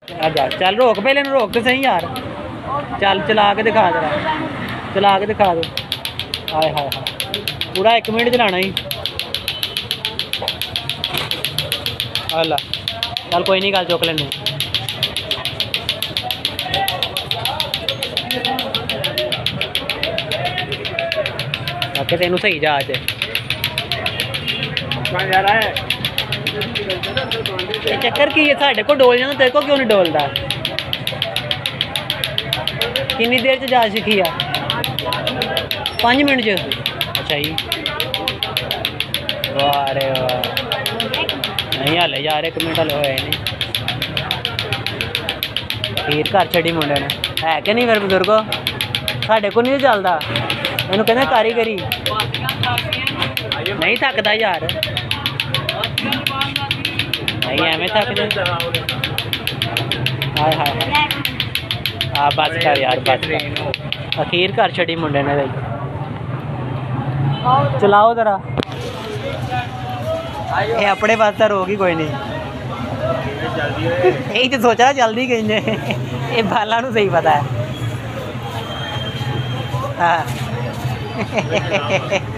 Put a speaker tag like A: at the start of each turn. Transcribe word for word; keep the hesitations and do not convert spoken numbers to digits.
A: जा चल रोक पहले ना, रोक तो सही यार। चल चला के दिखा जरा, चला के दिखा दो। हाय हाय हाय पूरा एक मिनट चलाना ही। अल्लाह चल कोई नहीं, गल चुक लेने। बाकी तेनू सही जहाज चक्कर की है, साढ़े को डोल जाना, तेरे को क्यों नहीं डोलता? कितनी देर च जहाज सीखी है? पाँच मिनट च? अच्छा जी, वाह रे वाह। नहीं हाले यार एक मिनट हले होए नहीं। खीर घर छड़ी मुंडे ने है कि नहीं? फिर बुजुर्गो साढ़े को नहीं चलता, मैनू कहते कारीगरी नहीं थकता यार। नहीं एवं थक जाए। हाय हाय हाँ बस कर यार, बस कर। अखीर घर छड़ी मुंडे ने। चलाओ जरा, ये अपने पास रोक ही कोई नहीं। यही तो सोचा जल्दी गई ने, ये बाला नू सही पता है। हाँ